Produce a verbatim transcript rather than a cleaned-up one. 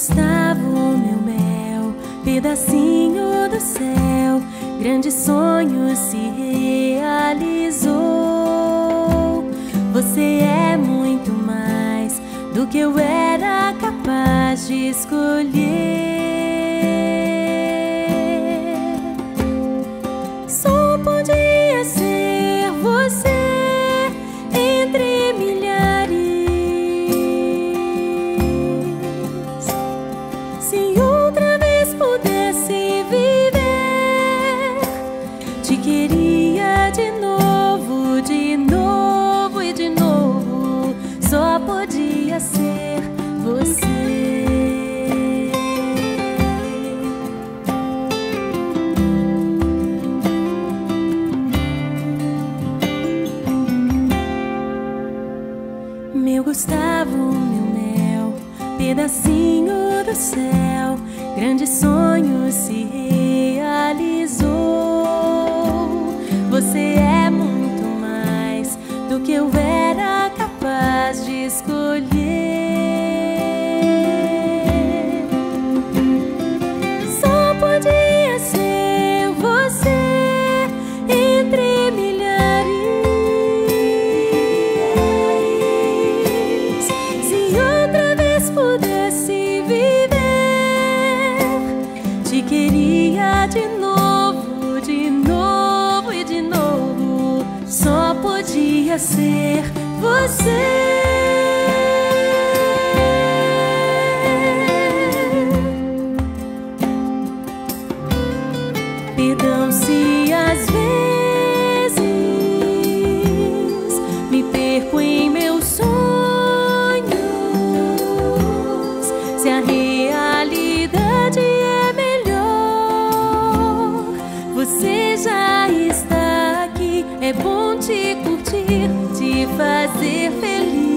Gustavo, meu mel, pedacinho do céu, grande sonho se realizou. Você é muito mais do que eu era capaz de escolher. Só podia ser você entre milhares. Se outra vez pudesse viver, te queria de novo, de novo e de novo. Só podia ser você. Meu Gustavo, meu mel, pedacinho do céu, grande sonho se realizou. Você é muito mais do que eu era capaz de escolher. Só podia ser você entre milhares. Se outra vez pudesse viver, te queria de novo, de novo e de novo. Só podia ser você. Perdão se às vezes me perco em meus sonhos, se a realidade é melhor. Você já está aqui, é bom te curtir, te fazer feliz.